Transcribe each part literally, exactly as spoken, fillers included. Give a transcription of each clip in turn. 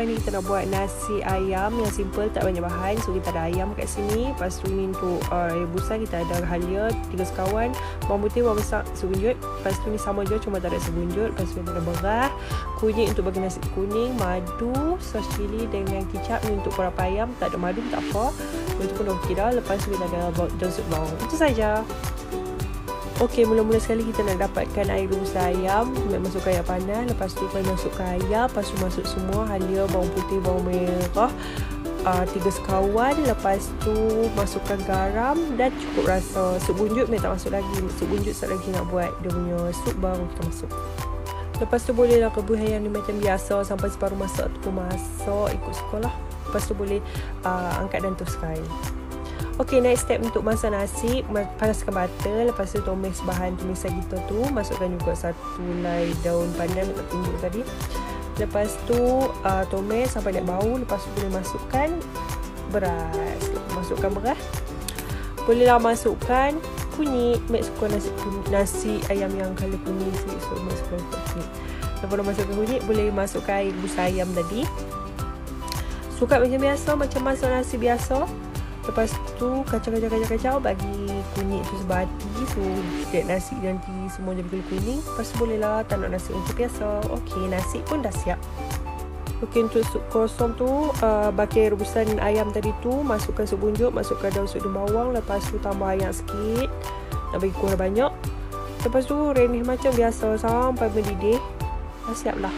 ni kita nak buat nasi ayam yang simple, tak banyak bahan. So kita ada ayam kat sini. Lepas tu ni untuk uh, rebusan kita ada halia tiga sekawan, bawang putih, bawang besar sebunjut. Lepas tu ni sama je, cuma tak ada sebunjut. Lepas tu kita ada berah, kunyit untuk bagi nasi kuning, madu, sos cili dengan kicap. Ni untuk kurapa ayam, tak ada madu tak apa, itu pun okey dah. Lepas tu kita ada daun sup bawang. Itu saja. Okey, mula-mula sekali kita nak dapatkan air rebus ayam. Masukkan air panas. Lepas tu kita masukkan ayam. Lepas tu masuk semua halia, bawang putih, bawang merah, uh, tiga sekawan. Lepas tu masukkan garam dan cukup rasa. Sup bunjut memang tak masuk lagi. Sup bunjut sekali lagi nak buat dia punya sup, baru kita masuk. Lepas tu bolehlah rebus ayam ni macam biasa sampai separuh masak tu pun masak ikut suka lah. Lepas tu boleh uh, angkat dan toskan. Okey, next step untuk masak nasi, panaskan butter. Lepas tu tumis bahan tumisan kita tu. Masukkan juga satu helai daun pandan yang tak tunjuk tadi. Lepas tu uh, tumis sampai nak bau. Lepas tu boleh masukkan beras. Masukkan beras. Bolehlah masukkan kunyit. Mek suka nasi, nasi ayam yang colour kuning sikit. So mek suka kunyit. Lepas tu masukkan kunyit, boleh masukkan air rebus ayam tadi. Suka macam biasa, macam masak nasi biasa. Lepas tu kacau-kacau-kacau bagi kunyit tu sebati. So dia nasi nanti semua jadi kuning. Lepas tu bolehlah tak nak nasi untuk biasa. Okey, nasi pun dah siap. Okey, untuk sup kosong tu uh, bagi rebusan ayam tadi tu, masukkan sup bunjut, masukkan daun sup dan bawang. Lepas tu tambah ayam sikit, nak bagi kurang banyak. Lepas tu renyah macam biasa sampai mendidih. Dah siap lah.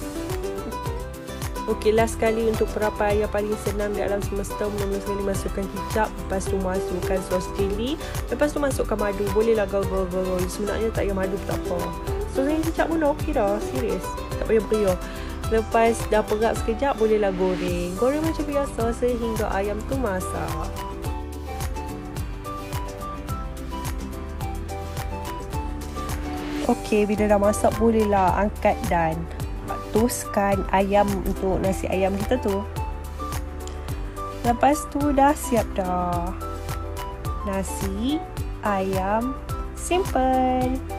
Okey, last sekali untuk perapai yang paling senang di alam semesta, mula-mula sekali masukkan kicap. Lepas tu masukkan sos cili. Lepas tu masukkan madu. Bolehlah gaul-gaul. Sebenarnya tak payah madu tak apa. Sos dan kicap pun okey dah. Serius, tak payah beriak. Lepas dah perak sekejap, bolehlah goreng. Goreng macam biasa sehingga ayam tu masak. Okey, bila dah masak bolehlah angkat dan toskan ayam untuk nasi ayam kita tu. Lepas tu dah siap dah. Nasi ayam simple.